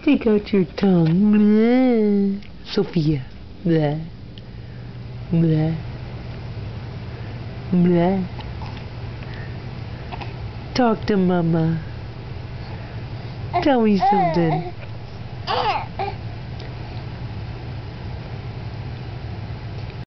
Stick out your tongue. Bleh. Sophia. Bleh. Bleh. Bleh. Talk to Mama. Tell me something.